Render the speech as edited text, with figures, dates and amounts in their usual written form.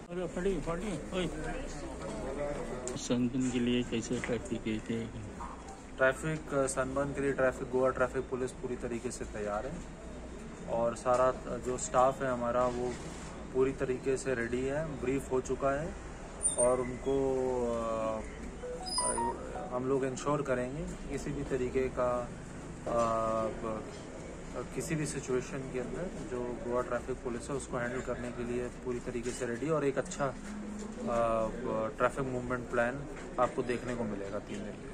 Sunburn के लिए कैसे ट्रैफिक थे? ट्रैफिक सनबर्न के लिए गोवा ट्रैफिक पुलिस पूरी तरीके से तैयार है और सारा जो स्टाफ है हमारा वो पूरी तरीके से रेडी है, ब्रीफ हो चुका है और उनको हम लोग इंश्योर करेंगे किसी भी तरीके का किसी भी सिचुएशन के अंदर जो गोवा ट्रैफिक पुलिस है उसको हैंडल करने के लिए पूरी तरीके से रेडी और एक अच्छा ट्रैफिक मूवमेंट प्लान आपको देखने को मिलेगा 3 दिन।